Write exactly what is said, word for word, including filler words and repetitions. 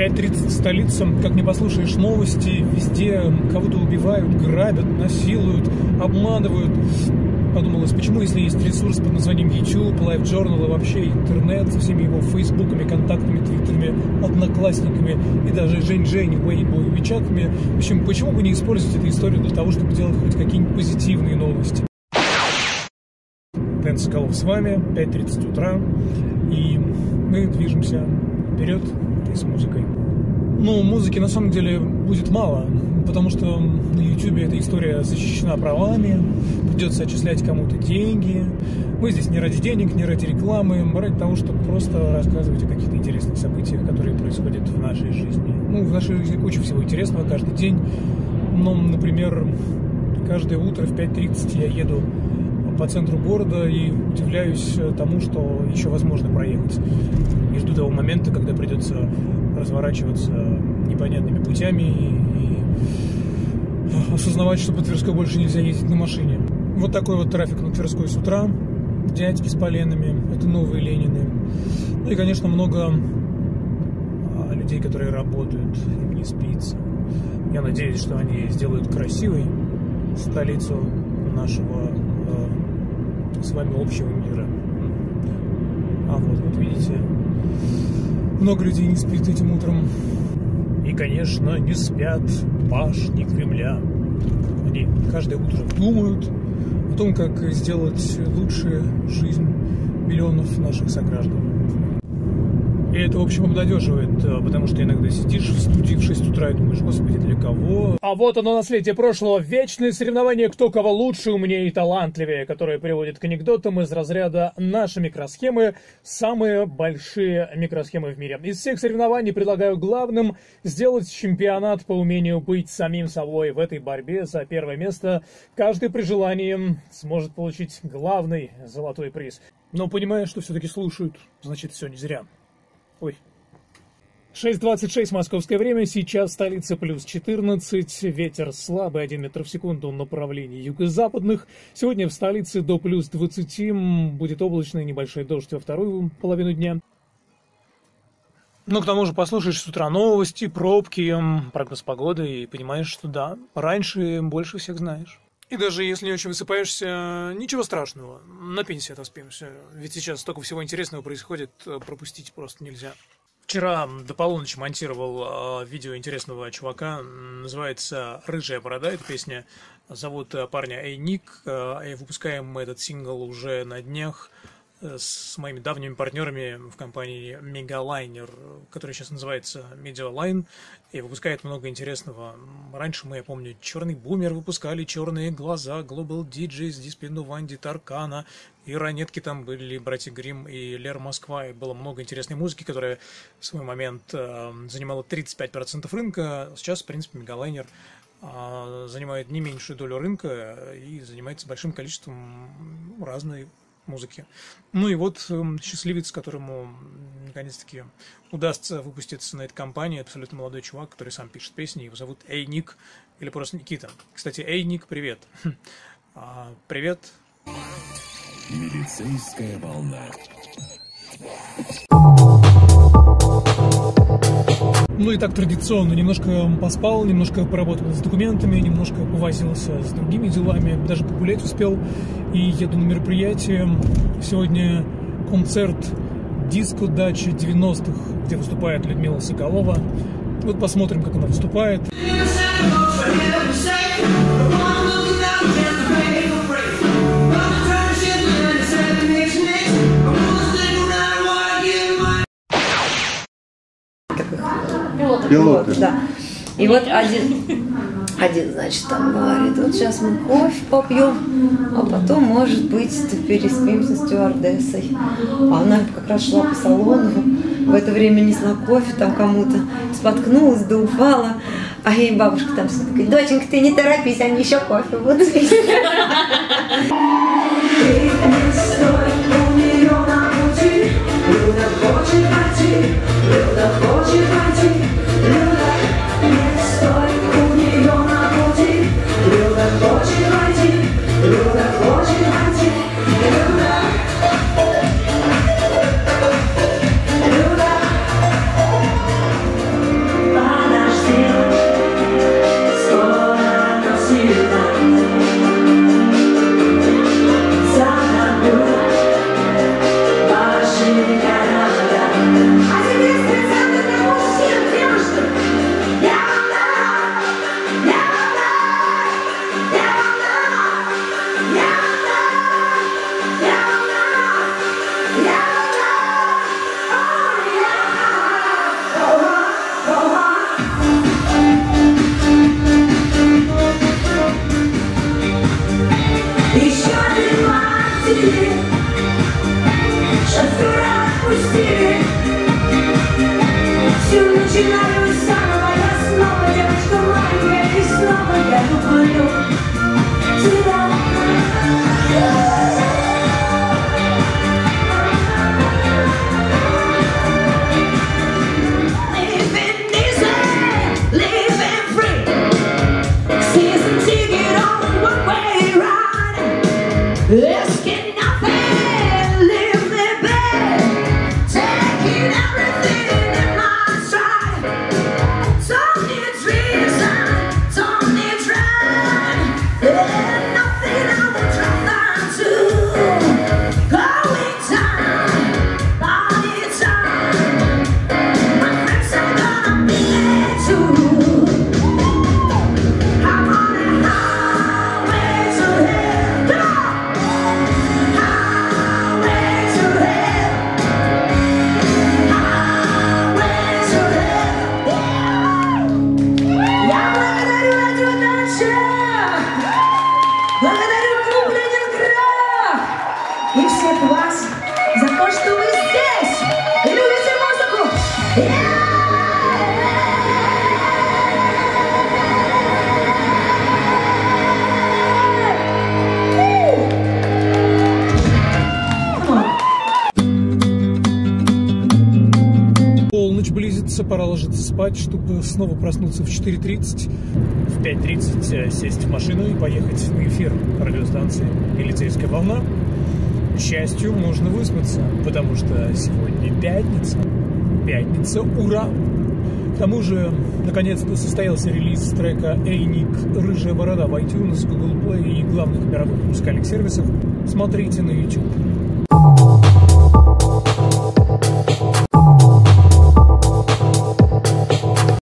пять тридцать столица, как не послушаешь новости, везде кого-то убивают, грабят, насилуют, обманывают. Подумалось, почему, если есть ресурс под названием YouTube, Live Journal и вообще интернет со всеми его фейсбуками, контактами, твиттерами, одноклассниками и даже Жень-Жень, Weibo и Вичатами, в общем, почему бы не использовать эту историю для того, чтобы делать хоть какие-нибудь позитивные новости? Дэн Соколов с вами, пять тридцать утра, и мы движемся вперед и с музыкой. Ну, музыки на самом деле будет мало, потому что на YouTube эта история защищена правами, придется отчислять кому-то деньги. Мы здесь не ради денег, не ради рекламы, а ради того, чтобы просто рассказывать о каких-то интересных событиях, которые происходят в нашей жизни. Ну, в нашей жизни куча всего интересного каждый день. Ну, например, каждое утро в пять тридцать я еду по центру города и удивляюсь тому, что еще возможно проехать. И жду того момента, когда придется разворачиваться непонятными путями и, и осознавать, что по Тверской больше нельзя ездить на машине. Вот такой вот трафик на Тверской с утра. Дядьки с поленами, это новые Ленины. Ну и, конечно, много людей, которые работают, им не спится. Я надеюсь, что они сделают красивой столицу нашего э, с вами общего мира. А вот, вот видите, много людей не спит этим утром. И, конечно, не спят башни Кремля. Они каждое утро думают о том, как сделать лучше жизнь миллионов наших сограждан. И это, в общем, обнадеживает, потому что иногда сидишь в студии в шесть утра и думаешь, господи, для кого? А вот оно, наследие прошлого. Вечные соревнования, кто кого лучше, умнее и талантливее, которые приводят к анекдотам из разряда «Наши микросхемы – самые большие микросхемы в мире». Из всех соревнований предлагаю главным сделать чемпионат по умению быть самим собой. В этой борьбе за первое место каждый при желании сможет получить главный золотой приз. Но понимая, что все-таки слушают, значит, все не зря. Ой. шесть двадцать шесть московское время, сейчас в столице плюс четырнадцать, ветер слабый, один метр в секунду, направлении юго-западных. Сегодня в столице до плюс двадцати, будет облачный небольшой дождь во вторую половину дня. Ну, к тому же послушаешь с утра новости, пробки, прогноз погоды и понимаешь, что да, раньше больше всех знаешь. И даже если не очень высыпаешься, ничего страшного, на пенсии отоспимся. Ведь сейчас столько всего интересного происходит, пропустить просто нельзя. Вчера до полуночи монтировал видео интересного чувака, называется «Рыжая борода», эта песня. Зовут парня Эй Ник, выпускаем мы этот сингл уже на днях с моими давними партнерами в компании Megaliner, которая сейчас называется Medialine, и выпускает много интересного. Раньше мы, я помню, Черный Бумер выпускали, Черные глаза, Global ди джей, Диспину Ванди, Таркана, и ранетки там были, братья Грим и Лер Москва, и было много интересной музыки, которая в свой момент э, занимала тридцать пять процентов рынка. Сейчас, в принципе, Megaliner э, занимает не меньшую долю рынка и занимается большим количеством разной музыки. Ну и вот э, счастливец, которому наконец-таки удастся выпуститься на этой компании, абсолютно молодой чувак, который сам пишет песни, его зовут Эй Ник, или просто Никита. Кстати, Эй Ник, привет. А, привет. Милицейская волна. Ну и так традиционно, немножко поспал, немножко поработал с документами, немножко повозился с другими делами, даже погулять успел, и еду на мероприятие. Сегодня концерт диско-дачи девяностых, где выступает Людмила Соколова. Вот посмотрим, как она выступает. Пилоты. Да. И вот один, один, значит, там говорит, вот сейчас мы кофе попьем, а потом, может быть, переспимся с стюардессой. А она как раз шла по салону, в это время несла кофе там кому-то, споткнулась, да упала. А ей бабушка там говорит, доченька, ты не торопись, они еще кофе будут пить. друзья! Благодарю клуб Ленинград и всех вас за то, что вы здесь и любите музыку. Полночь близится, пора ложиться спать, чтобы снова проснуться в четыре тридцать. В пять тридцать сесть в машину и поехать на эфир радиостанции «Милицейская волна». К счастью, можно выспаться, потому что сегодня пятница. Пятница, ура! К тому же, наконец-то состоялся релиз трека «Эй, Ник, рыжая борода» в iTunes, Google Play и главных мировых музыкальных сервисах. Смотрите на YouTube.